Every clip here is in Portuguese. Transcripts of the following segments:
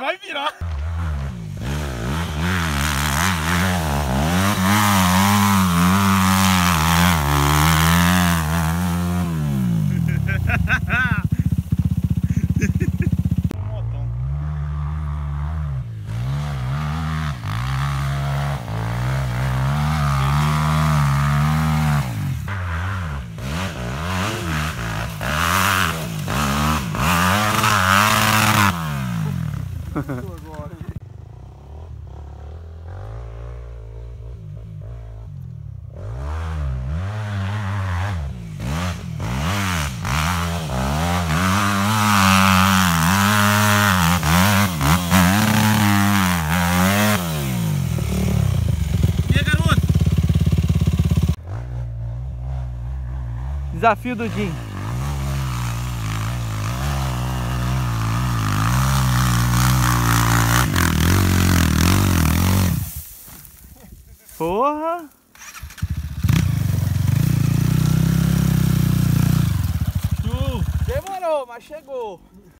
vai virar. Desafio do Jim. Porra! Demorou, mas chegou.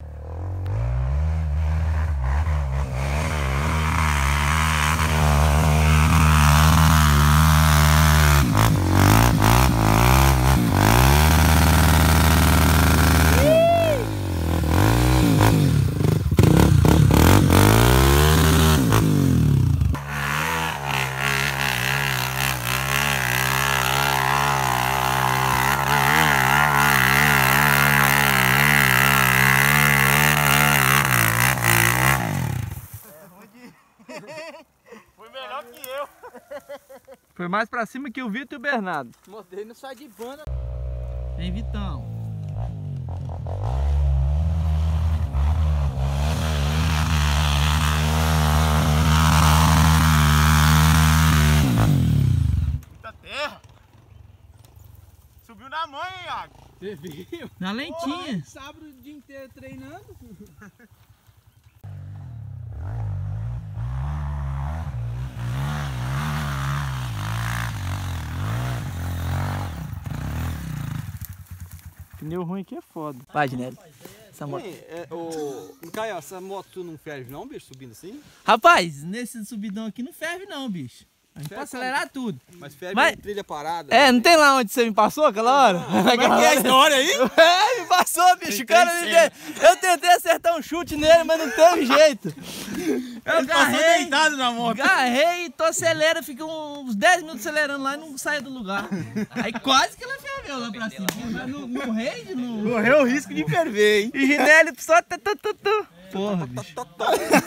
Foi melhor que eu. Foi mais pra cima que o Vitor e o Bernardo. Mostrei no sai de banda. Vem, Vitão. Muita terra. Subiu na mãe, hein, Iago? Você viu? Na lentinha. Sábado o dia inteiro treinando. Pneu ruim aqui é foda. Vai, Ginelli. Essa moto. Caio, essa moto tu não ferve não, bicho, subindo assim? Rapaz, nesse subidão aqui não ferve não, bicho. A gente pode acelerar tudo. Mas ferve Mas- em trilha parada. É, não tem lá onde você me passou aquela hora? Como é que é a história aí? É, me passou, bicho. O cara me deu. Eu tentei acertar um chute nele, mas não teve jeito. Eu Passou deitado na moto. Garrei, tô acelera, fica uns 10 minutos acelerando lá e não saia do lugar. Aí quase que ela ferveu lá pra cima. Mas no rei, no... Correu o risco de ferver, hein? E Ginelli só... Porra, bicho.